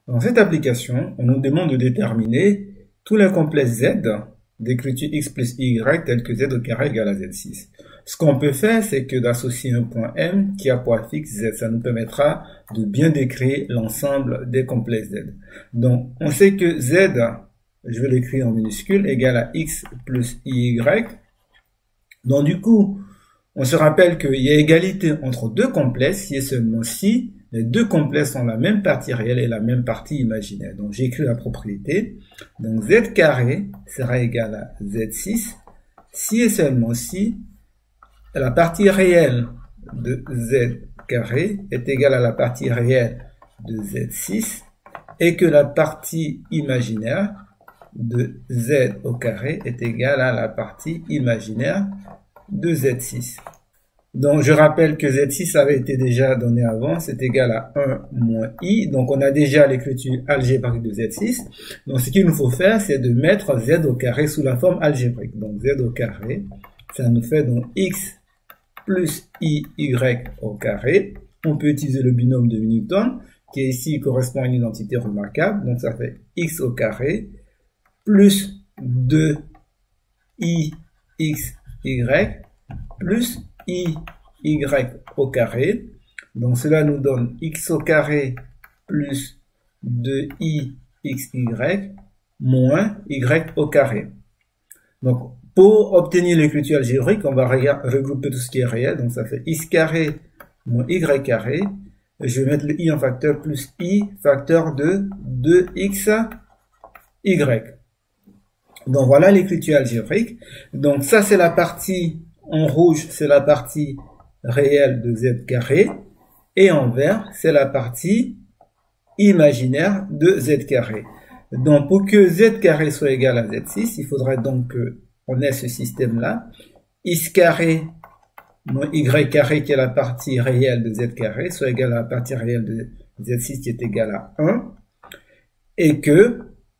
Dans cette application, on nous demande de déterminer tous les complexes z d'écriture x plus y tel que z au carré égale à z6. Ce qu'on peut faire, c'est que d'associer un point M qui a pour fixe z. Ça nous permettra de bien décrire l'ensemble des complexes z. Donc, on sait que z, je vais l'écrire en minuscule, égale à x plus y. Donc, du coup, on se rappelle qu'il y a égalité entre deux complexes si et seulement si les deux complexes ont la même partie réelle et la même partie imaginaire. Donc j'écris la propriété. Donc z carré sera égal à z6 si et seulement si la partie réelle de z carré est égale à la partie réelle de z6 et que la partie imaginaire de z au carré est égale à la partie imaginaire de z6. Donc, je rappelle que z6 avait été déjà donné avant, c'est égal à 1 moins i. Donc, on a déjà l'écriture algébrique de z6. Donc, ce qu'il nous faut faire, c'est de mettre z au carré sous la forme algébrique. Donc, z au carré, ça nous fait donc x plus i y au carré. On peut utiliser le binôme de Newton, qui ici correspond à une identité remarquable. Donc, ça fait x au carré plus 2 i x y plus i y au carré. Donc cela nous donne x au carré plus 2i xy moins y au carré. Donc pour obtenir l'écriture algébrique, on va regrouper tout ce qui est réel. Donc ça fait x carré moins y carré. Je vais mettre le i en facteur plus i facteur de 2x y. Donc voilà l'écriture algébrique. Donc ça c'est la partie en rouge, c'est la partie réelle de z carré. Et en vert, c'est la partie imaginaire de z carré. Donc pour que z carré soit égal à z6, il faudrait donc qu'on ait ce système-là. X carré moins y carré qui est la partie réelle de z carré soit égal à la partie réelle de z6 qui est égale à 1. Et que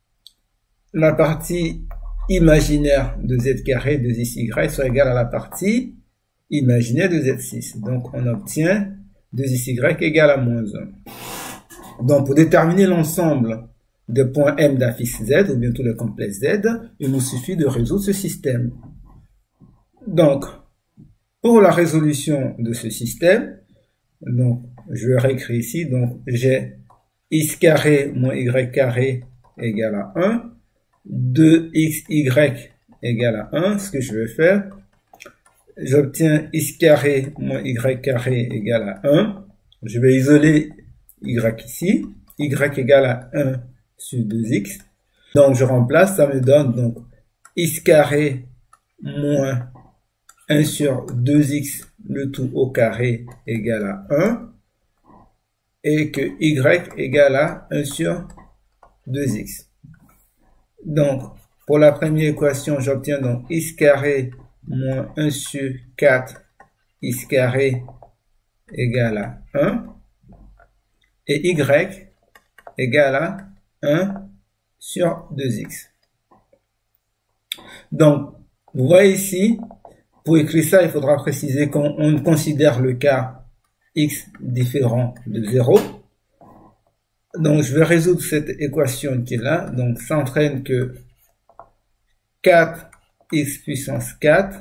la partie imaginaire de z carré de xy soit égale à la partie imaginaire de z6. Donc on obtient 2xy égale à moins 1. Donc pour déterminer l'ensemble des points M d'affixe z, ou bien tous les complexes z, il nous suffit de résoudre ce système. Donc pour la résolution de ce système, donc je réécris ici, donc j'ai x carré moins y carré égale à 1. 2xy égale à 1, ce que je vais faire, j'obtiens x carré moins y carré égale à 1. Je vais isoler y ici, y égale à 1 sur 2x. Donc je remplace, ça me donne donc x carré moins 1 sur 2x, le tout au carré égale à 1. Et que y égale à 1 sur 2x. Donc, pour la première équation, j'obtiens donc x carré moins 1 sur 4 x carré égale à 1. Et y égale à 1 sur 2x. Donc, vous voyez ici, pour écrire ça, il faudra préciser qu'on considère le cas x différent de 0. Donc, je vais résoudre cette équation qui est là. Donc, ça entraîne que 4x puissance 4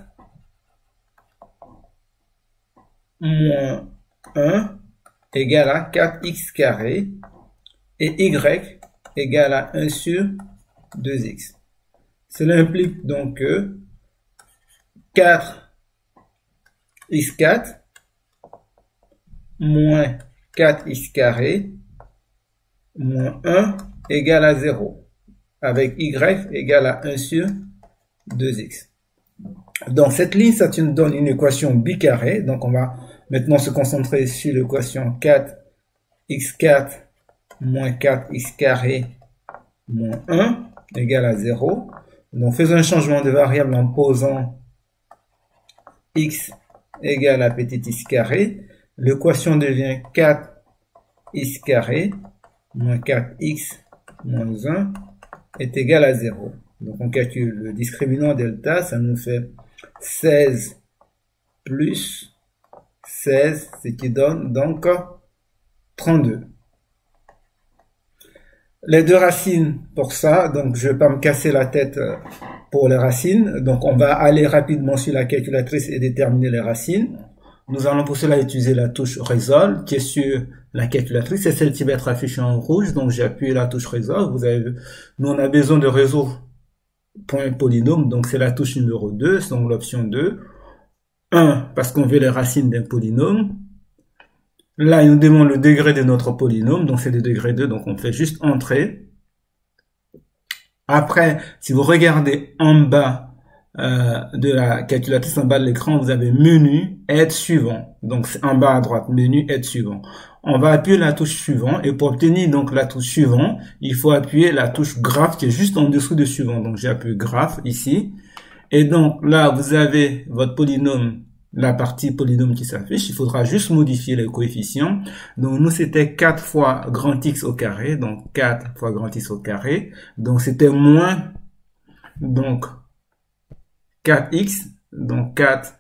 moins 1 égale à 4x carré et y égale à 1 sur 2x. Cela implique donc que 4x4 moins 4x carré moins 1 égale à 0, avec y égale à 1 sur 2x. Donc cette ligne, ça nous donne une équation bicarrée. Donc on va maintenant se concentrer sur l'équation 4x4 moins 4x carré moins 1 égale à 0. Donc faisons un changement de variable en posant x égale à petit x carré. L'équation devient 4x carré moins 4x moins 1 est égal à 0. Donc on calcule le discriminant delta, ça nous fait 16 plus 16, ce qui donne donc 32. les deux racines pour ça, donc je vais pas me casser la tête pour les racines. Donc on va aller rapidement sur la calculatrice et déterminer les racines. Nous allons pour cela utiliser la touche Resolve qui est sur la calculatrice. C'est celle qui va être affichée en rouge. Donc j'ai appuyé la touche Resolve. Vous avez vu, nous on a besoin de résoudre pour un polynôme. Donc c'est la touche numéro 2, donc l'option 2. 1 parce qu'on veut les racines d'un polynôme. Là il nous demande le degré de notre polynôme. Donc c'est le degré 2. Donc on fait juste entrer. Après, si vous regardez en bas de la calculatrice, en bas de l'écran, vous avez menu, aide suivant. Donc c'est en bas à droite, menu, aide suivant. On va appuyer la touche suivant et pour obtenir donc la touche suivant, il faut appuyer la touche graphe qui est juste en dessous de suivant. Donc j'ai appuyé graphe ici. Et donc là, vous avez votre polynôme, la partie polynôme qui s'affiche. Il faudra juste modifier les coefficients. Donc nous, c'était 4 fois grand X au carré. Donc 4 fois grand X au carré. Donc c'était moins, donc 4x, donc 4x,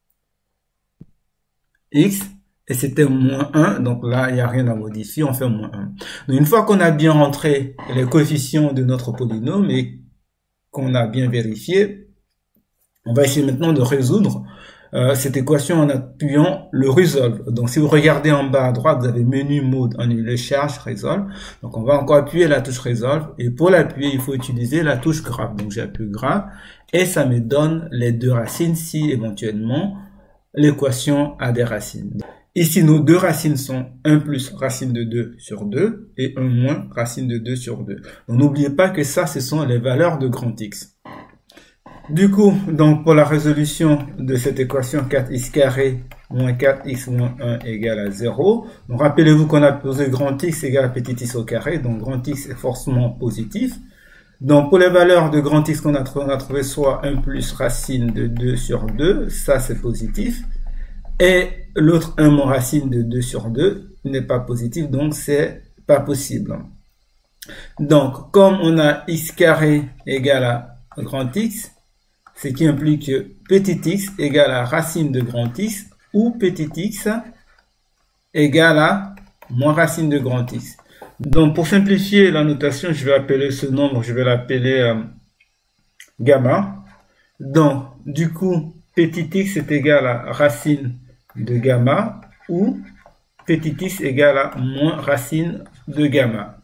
et c'était moins 1, donc là, il n'y a rien à modifier, on fait moins 1. Donc une fois qu'on a bien rentré les coefficients de notre polynôme et qu'on a bien vérifié, on va essayer maintenant de résoudre cette équation en appuyant le Resolve. Donc si vous regardez en bas à droite, vous avez menu, mode, annuler, charge, Resolve. Donc on va encore appuyer la touche Resolve. Et pour l'appuyer, il faut utiliser la touche graphe. Donc j'appuie graphe et ça me donne les deux racines si éventuellement l'équation a des racines. Ici, nos deux racines sont 1 plus racine de 2 sur 2 et 1 moins racine de 2 sur 2. Donc n'oubliez pas que ça, ce sont les valeurs de grand X. Du coup, donc pour la résolution de cette équation 4x carré moins 4x moins 1 égale à 0. Donc rappelez-vous qu'on a posé grand X égale à petit x au carré. Donc grand X est forcément positif. Donc pour les valeurs de grand X qu'on a trouvé soit 1 plus racine de 2 sur 2. Ça c'est positif. Et l'autre 1 moins racine de 2 sur 2 n'est pas positif. Donc c'est pas possible. Donc comme on a x carré égale à grand X, ce qui implique que petit x égale à racine de grand X ou petit x égale à moins racine de grand X. Donc pour simplifier la notation, je vais appeler ce nombre, je vais l'appeler gamma. Donc du coup, petit x est égal à racine de gamma ou petit x égale à moins racine de gamma.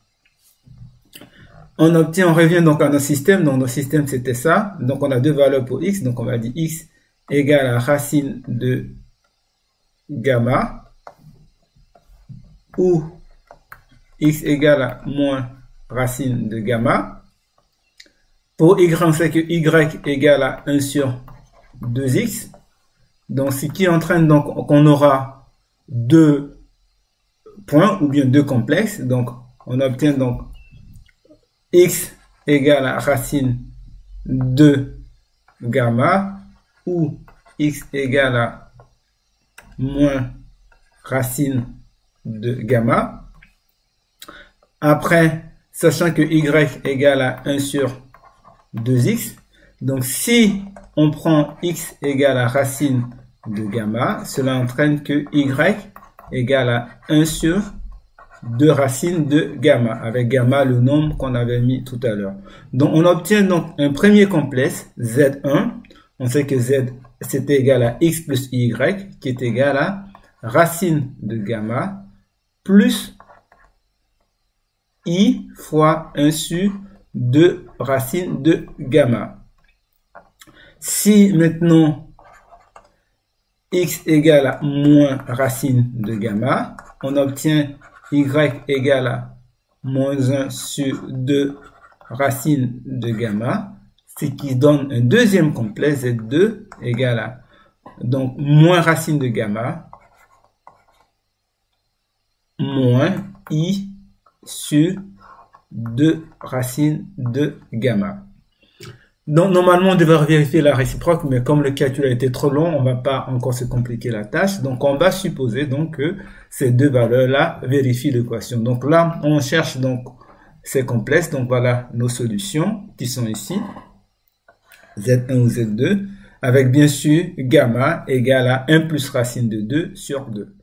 On revient donc à notre système. Donc, notre système, c'était ça. Donc, on a deux valeurs pour x. Donc, on va dire x égale à racine de gamma ou x égale à moins racine de gamma. Pour y, on sait que y égale à 1 sur 2x. Donc, ce qui entraîne donc qu'on aura deux points ou bien deux complexes. Donc, on obtient donc x égale à racine de gamma ou x égale à moins racine de gamma. Après, sachant que y égale à 1 sur 2x, donc si on prend x égale à racine de gamma, cela entraîne que y égale à 1 sur 2 racines de gamma, avec gamma le nombre qu'on avait mis tout à l'heure. Donc on obtient donc un premier complexe, Z1. On sait que Z c'était égal à x plus y, qui est égal à racine de gamma plus i fois 1 sur 2 racines de gamma. Si maintenant x égale à moins racine de gamma, on obtient y égale à moins 1 sur 2 racine de gamma, ce qui donne un deuxième complexe, Z2 égale à donc moins racine de gamma moins i sur 2 racines de gamma. Donc, normalement, on devrait vérifier la réciproque, mais comme le calcul a été trop long, on va pas encore se compliquer la tâche. Donc, on va supposer donc que ces deux valeurs-là vérifient l'équation. Donc là, on cherche donc ces complexes. Donc, voilà nos solutions qui sont ici. Z1 ou Z2, avec bien sûr gamma égale à 1 plus racine de 2 sur 2.